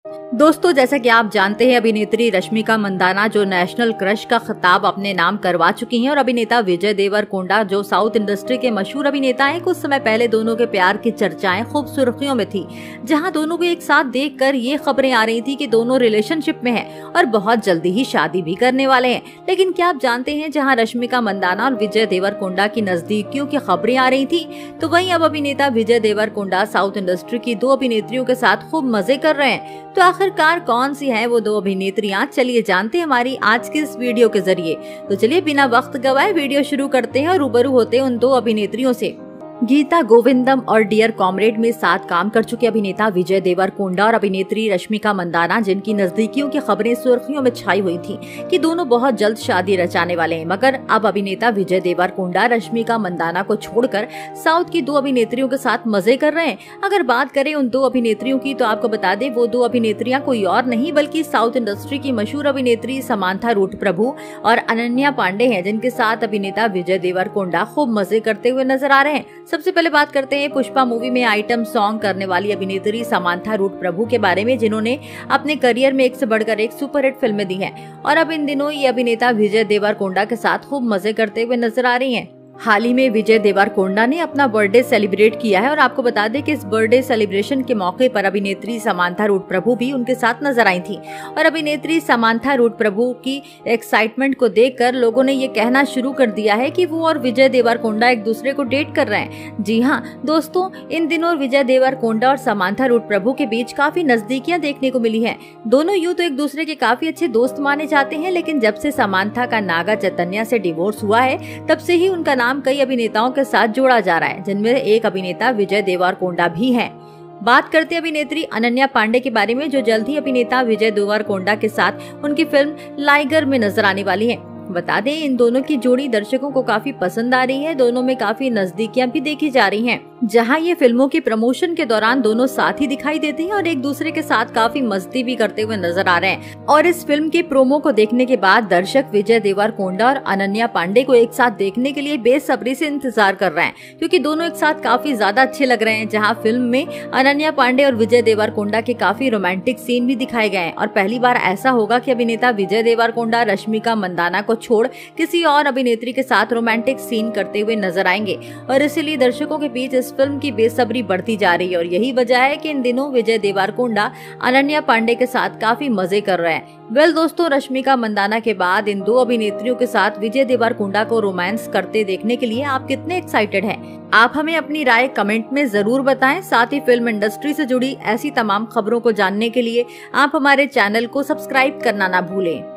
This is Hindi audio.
दोस्तों, जैसा कि आप जानते हैं, अभिनेत्री रश्मिका मंदाना जो नेशनल क्रश का खिताब अपने नाम करवा चुकी हैं और अभिनेता विजय देवरकोंडा जो साउथ इंडस्ट्री के मशहूर अभिनेता हैं, कुछ समय पहले दोनों के प्यार की चर्चाएं खूब सुर्खियों में थी, जहां दोनों को एक साथ देखकर ये खबरें आ रही थी कि दोनों रिलेशनशिप में हैं और बहुत जल्दी ही शादी भी करने वाले हैं। लेकिन क्या आप जानते हैं, जहाँ रश्मिका मंदाना और विजय देवरकोंडा की नजदीकियों की खबरें आ रही थी, तो वहीं अब अभिनेता विजय देवरकोंडा साउथ इंडस्ट्री की 2 अभिनेत्रियों के साथ खूब मजे कर रहे हैं। तो आखिरकार कौन सी हैं वो 2 अभिनेत्रियां, चलिए जानते हैं हमारी आज की इस वीडियो के जरिए। तो चलिए बिना वक्त गवाए वीडियो शुरू करते हैं और रूबरू होते हैं उन 2 अभिनेत्रियों से। गीता गोविंदम और डियर कॉमरेड में साथ काम कर चुके अभिनेता विजय देवरकोंडा और अभिनेत्री रश्मिका मंदाना, जिनकी नजदीकियों की खबरें सुर्खियों में छाई हुई थी कि दोनों बहुत जल्द शादी रचाने वाले हैं। मगर अब अभिनेता विजय देवरकोंडा रश्मिका मंदाना को छोड़कर साउथ की 2 अभिनेत्रियों के साथ मजे कर रहे हैं। अगर बात करें उन 2 अभिनेत्रियों की, तो आपको बता दें वो 2 अभिनेत्रियां कोई और नहीं बल्कि साउथ इंडस्ट्री की मशहूर अभिनेत्री समांथा रूट प्रभु और अनन्या पांडे हैं, जिनके साथ अभिनेता विजय देवरकोंडा खूब मजे करते हुए नजर आ रहे हैं। सबसे पहले बात करते हैं पुष्पा मूवी में आइटम सॉन्ग करने वाली अभिनेत्री समांथा रूट प्रभु के बारे में, जिन्होंने अपने करियर में एक से बढ़कर एक सुपरहिट फिल्में दी हैं और अब इन दिनों ये अभिनेता विजय देवरकोंडा के साथ खूब मजे करते हुए नजर आ रही हैं। हाल ही में विजय देवरकोंडा ने अपना बर्थडे सेलिब्रेट किया है और आपको बता दें कि इस बर्थडे सेलिब्रेशन के मौके पर अभिनेत्री समांथा रूट प्रभु भी उनके साथ नजर आई थी और अभिनेत्री समांथा रूट प्रभु की एक्साइटमेंट को देखकर लोगों ने ये कहना शुरू कर दिया है कि वो और विजय देवरकोंडा एक दूसरे को डेट कर रहे हैं। जी हाँ दोस्तों, इन दिनों विजय देवरकोंडा और समांथा रूट प्रभु के बीच काफी नजदीकियां देखने को मिली है। दोनों यूं तो एक दूसरे के काफी अच्छे दोस्त माने जाते हैं, लेकिन जब से समांथा का नागा चैतन्य से डिवोर्स हुआ है, तब से ही उनका नाम कई अभिनेताओं के साथ जोड़ा जा रहा है, जिनमें एक अभिनेता विजय देवरकोंडा भी हैं। बात करते हैं अभिनेत्री अनन्या पांडे के बारे में, जो जल्द ही अभिनेता विजय देवरकोंडा के साथ उनकी फिल्म लाइगर में नजर आने वाली है। बता दें इन दोनों की जोड़ी दर्शकों को काफी पसंद आ रही है। दोनों में काफी नजदीकियां भी देखी जा रही हैं, जहां ये फिल्मों की प्रमोशन के दौरान दोनों साथ ही दिखाई देते हैं और एक दूसरे के साथ काफी मस्ती भी करते हुए नजर आ रहे हैं। और इस फिल्म के प्रोमो को देखने के बाद दर्शक विजय देवरकोंडा और अनन्या पांडे को एक साथ देखने के लिए बेसब्री से इंतजार कर रहे हैं, क्योंकि दोनों एक साथ काफी ज्यादा अच्छे लग रहे हैं। जहाँ फिल्म में अनन्या पांडे और विजय देवरकोंडा के काफी रोमांटिक सीन भी दिखाए गए हैं और पहली बार ऐसा होगा कि अभिनेता विजय देवरकोंडा रश्मिका मंदाना को छोड़ किसी और अभिनेत्री के साथ रोमांटिक सीन करते हुए नजर आएंगे और इसीलिए दर्शकों के बीच इस फिल्म की बेसब्री बढ़ती जा रही है। और यही वजह है कि इन दिनों विजय देवरकोंडा अनन्या पांडे के साथ काफी मजे कर रहे हैं। वेल दोस्तों, रश्मिका मंदाना के बाद इन 2 अभिनेत्रियों के साथ विजय देवरकोंडा को रोमांस करते देखने के लिए आप कितने एक्साइटेड हैं? आप हमें अपनी राय कमेंट में जरूर बताएं। साथ ही फिल्म इंडस्ट्री से जुड़ी ऐसी तमाम खबरों को जानने के लिए आप हमारे चैनल को सब्सक्राइब करना ना भूलें।